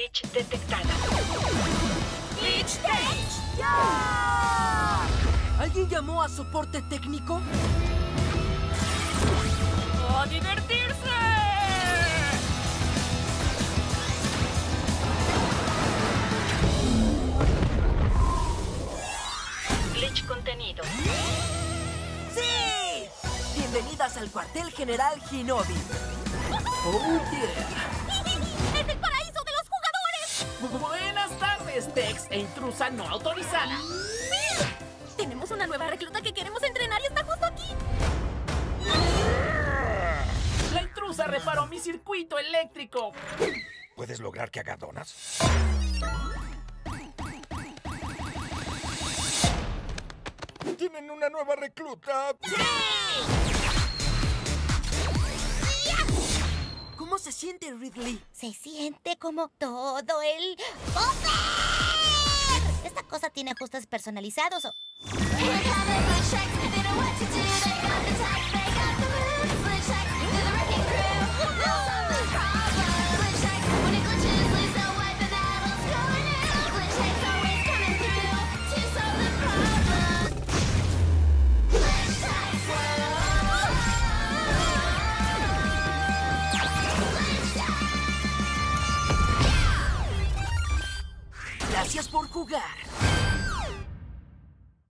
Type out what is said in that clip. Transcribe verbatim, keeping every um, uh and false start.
glitch detectada. ¡Glitch Stage! ¡Ya! ¿Alguien llamó a soporte técnico? ¡A divertirse! Glitch contenido. ¡Sí! Bienvenidas al cuartel general Hinobi. ¡Oh, yeah! ¡Es el paraíso de los jugadores! Buenas tardes, Tex e intrusa no autorizada. ¡Sí! Tenemos una nueva recluta que queremos entrenar y está justo aquí. La intrusa reparó mi circuito eléctrico. ¿Puedes lograr que haga donas? ¡Tienen una nueva recluta! ¿Cómo se siente, Ridley? Se siente como todo el poder. Esta cosa tiene ajustes personalizados. o- Gracias por jugar.